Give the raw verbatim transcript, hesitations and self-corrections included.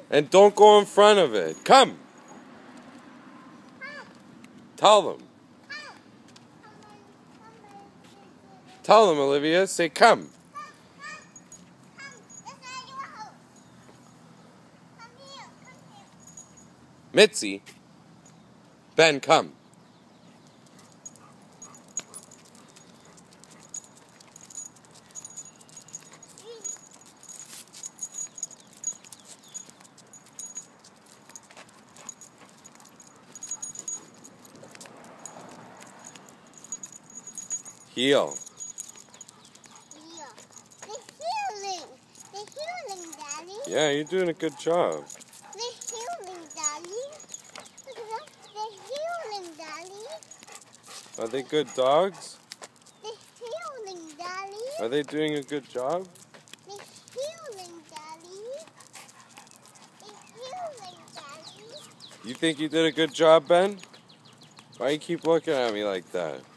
And don't go in front of it. Come. Tell them. Tell them, Olivia. Say come. Mitzi. Ben, come. Heel. Heel. The healing. The healing, Daddy. Yeah, you're doing a good job. The healing, Daddy. Look at that. The healing, Daddy. Are they good dogs? The healing, Daddy. Are they doing a good job? The healing, Daddy. The healing, Daddy. You think you did a good job, Ben? Why you keep looking at me like that?